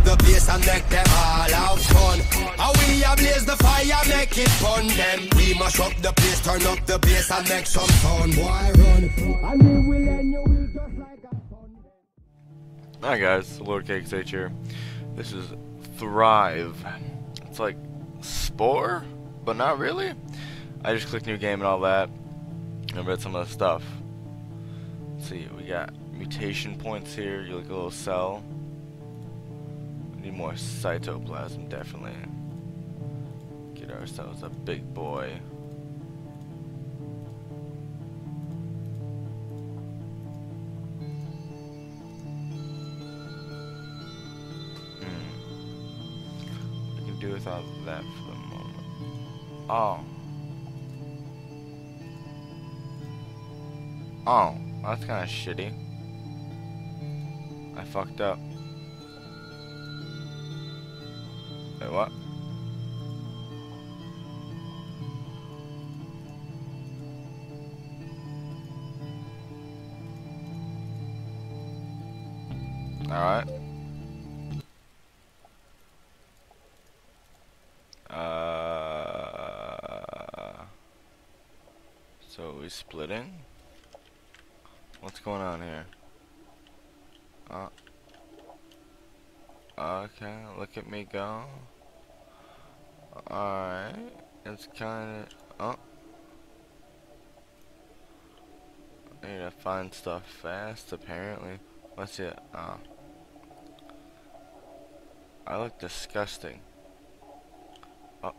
the place and make them all have fun. How we ablaze the fire, make it fun. Then we mash up the place, turn up the bass and make some fun. Why run? And we will end your week just like a fun. Hi guys, LordKXH here. This is Thrive. It's like Spore, but not really. I just clicked new game and all that. I read some of the stuff. Let's see, we got mutation points here. You look a little cell. We need more cytoplasm, definitely. Get ourselves a big boy. We can do without that for the moment. Oh. Oh, that's kind of shitty. I fucked up. Wait, what? Alright. So we splitting? What's going on here? Okay, look at me go. Alright, it's kinda, I need to find stuff fast, apparently. What's it? I look disgusting. Oh.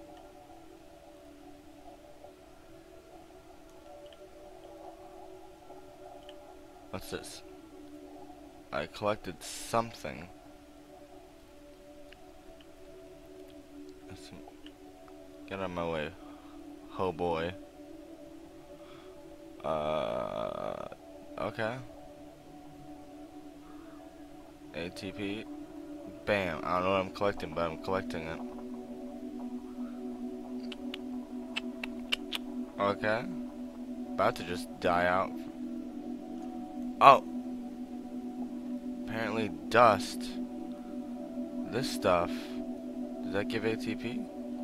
What's this? I collected something. Get out of my way, ho boy. Okay. ATP. Bam. I don't know what I'm collecting, but I'm collecting it. Okay. About to just die out. Oh. Apparently dust. This stuff. Does that give ATP?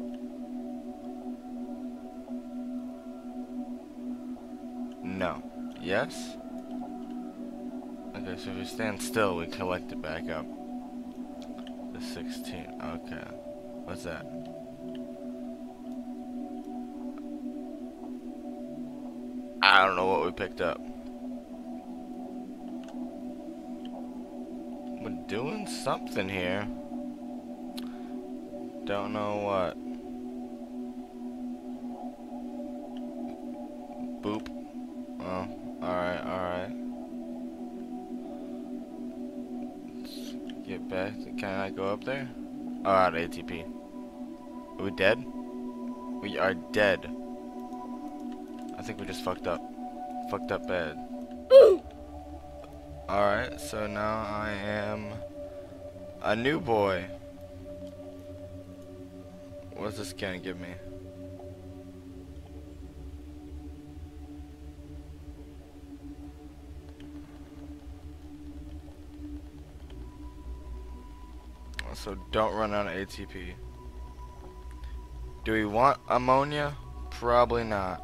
No. Yes? Okay, so if we stand still, we collect it back up. The 16. Okay. What's that? I don't know what we picked up. We're doing something here. Don't know what. Boop. Oh, alright. Let's get back. Can I go up there? Oh, out of ATP. Are we dead? We are dead. I think we just fucked up. Fucked up bad. Alright, so now I am a new boy. What's this gonna give me? So don't run out of ATP. Do we want ammonia? Probably not.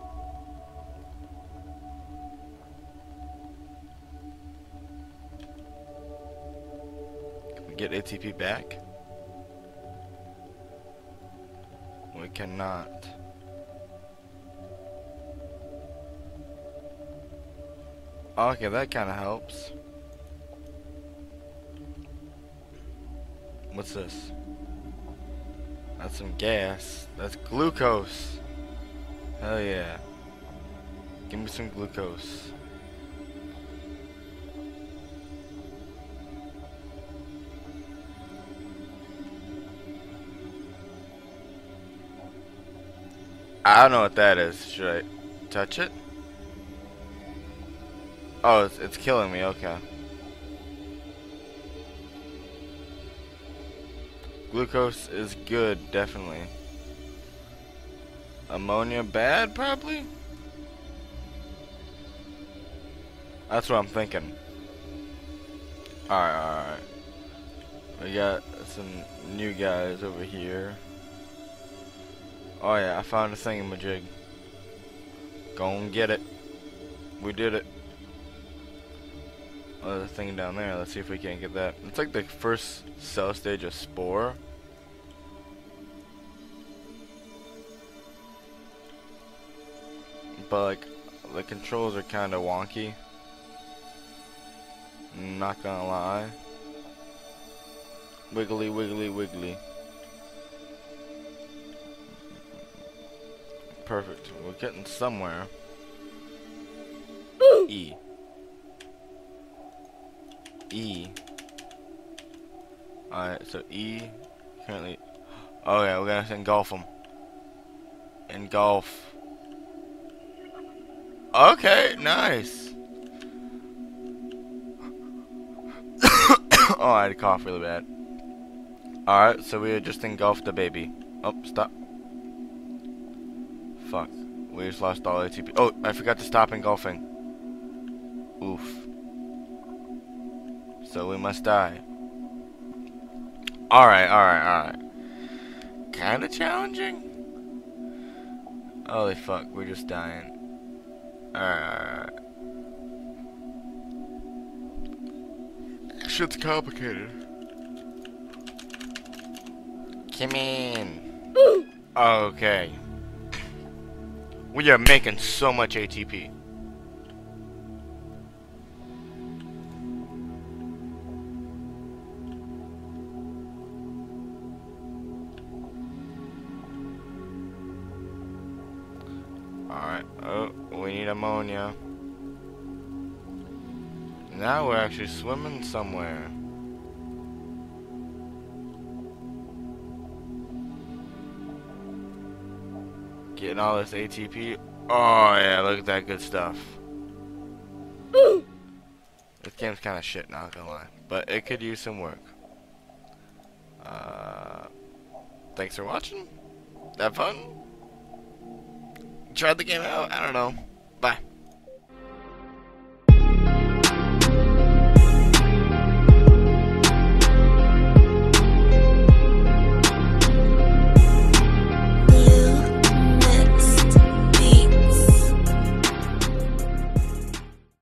Can we get ATP back? We cannot. Okay, that kind of helps. What's this? That's some gas. That's glucose. Hell yeah. Give me some glucose. I don't know what that is. Should I touch it? Oh, it's killing me. Okay. Glucose is good, definitely. Ammonia bad, probably? That's what I'm thinking. Alright. We got some new guys over here. Oh yeah, I found a thingamajig. Go and get it. We did it. Oh, there's a thing down there. Let's see if we can't get that. It's like the first cell stage of Spore. But like, the controls are kind of wonky. Not gonna lie. Wiggly, wiggly, wiggly. Perfect. We're getting somewhere. E. E. Alright, so E currently. Oh yeah, we're gonna engulf them. Engulf. Okay, nice. Oh, I had to cough really bad. Alright, so we just engulfed the baby. Oh, stop. Fuck. We just lost all ATP. Oh, I forgot to stop engulfing. Oof. So we must die. Alright, alright, alright. Kinda challenging? Holy fuck, we're just dying. Alright. Shit's complicated. Come in. Okay. We are making so much ATP. Alright, oh, we need ammonia. Now we're actually swimming somewhere. Getting all this ATP. Oh yeah, look at that good stuff. This game's kind of shit, not gonna lie. But it could use some work. Thanks for watching. Have fun. Tried the game out. I don't know. Bye.